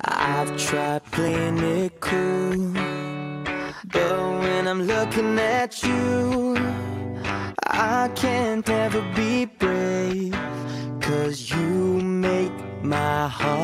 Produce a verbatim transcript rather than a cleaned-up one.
I've tried playing it cool, but when I'm looking at you, I can't ever be brave, 'cause you make my heart